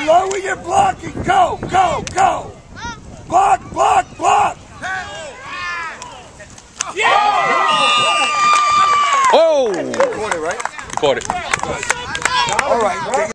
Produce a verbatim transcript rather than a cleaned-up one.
lower your blocking. Go, go, go. Block, block, block. Yeah! Oh! You caught it, right? Caught it. All right.